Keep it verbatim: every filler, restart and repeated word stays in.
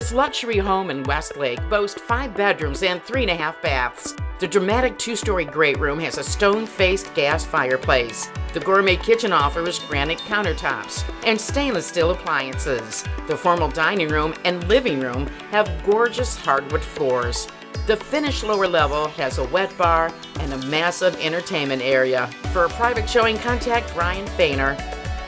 This luxury home in Westlake boasts five bedrooms and three and a half baths. The dramatic two-story great room has a stone-faced gas fireplace. The gourmet kitchen offers granite countertops and stainless steel appliances. The formal dining room and living room have gorgeous hardwood floors. The finished lower level has a wet bar and a massive entertainment area. For a private showing, contact Faehner